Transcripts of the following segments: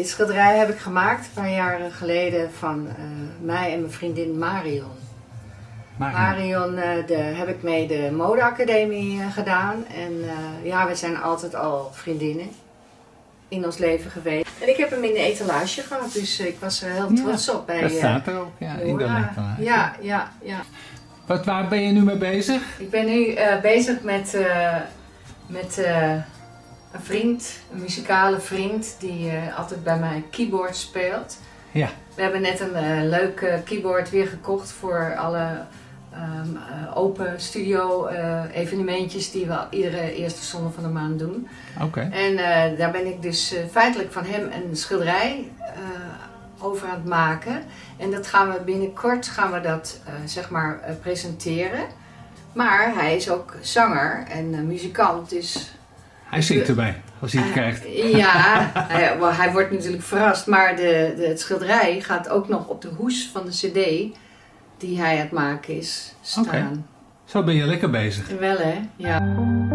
dit schilderij heb ik gemaakt een paar jaren geleden van mij en mijn vriendin Marion. Marion, heb ik mee de modeacademie gedaan. En ja, we zijn altijd al vriendinnen in ons leven geweest. En ik heb hem in de etalage gehad, dus ik was er heel trots op. Dat staat er ook, in de etalage. Ja. Waar ben je nu mee bezig? Ik ben nu bezig met een vriend, een muzikale vriend, die altijd bij mij keyboard speelt. Ja. We hebben net een leuk keyboard weer gekocht voor alle open studio evenementjes die we iedere eerste zondag van de maand doen. Oké. En daar ben ik dus feitelijk van hem een schilderij over aan het maken. En dat gaan we binnenkort zeg maar presenteren. Maar hij is ook zanger en muzikant, dus... Hij zingt erbij, als hij het krijgt. Ja, hij wordt natuurlijk verrast, maar het schilderij gaat ook nog op de hoes van de cd die hij aan het maken is staan. Okay. Zo ben je lekker bezig. Wel hè, ja.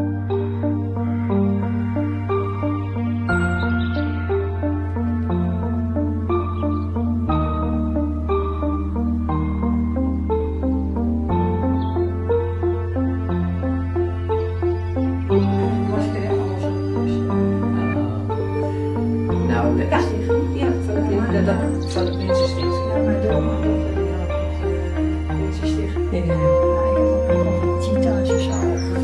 Van de Prinsenstichting. Ja, maar de Prinsenstichting. Ja, ik heb ook nog een citaatje zo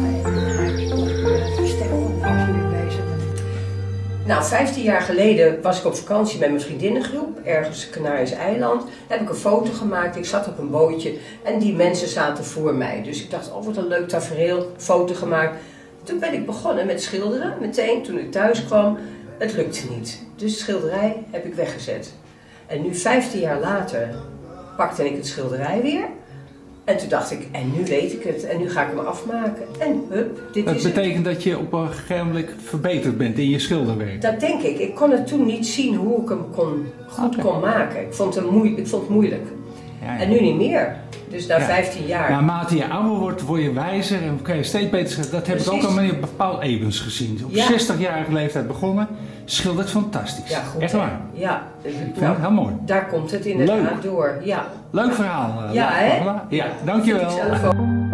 bezig. Nou, 15 jaar geleden was ik op vakantie met mijn vriendinnengroep, ergens Canarische eiland. Daar heb ik een foto gemaakt, ik zat op een bootje en die mensen zaten voor mij. Dus ik dacht, oh wat een leuk tafereel, foto gemaakt. Toen ben ik begonnen met schilderen, meteen toen ik thuis kwam. Het lukte niet, dus de schilderij heb ik weggezet. En nu 15 jaar later pakte ik het schilderij weer. En toen dacht ik, en nu weet ik het. En nu ga ik hem afmaken. En hup, dit is het. Dat betekent dat je op een gegeven moment verbeterd bent in je schilderwerk? Dat denk ik. Ik kon het toen niet zien hoe ik hem goed kon maken. Ik vond het moeilijk. Ja. En nu niet meer. Dus na 15 jaar. Naarmate je ouder wordt, word je wijzer en kan je steeds beter schilderen. Dat heb ik ook al meneer Paul Ebens gezien. Op 60-jarige leeftijd begonnen. Schildert fantastisch. Ja, goed. Echt waar. Ja. Nou, heel mooi. Daar komt het inderdaad door. Ja. Leuk verhaal. Ja, hè? Ja, dankjewel.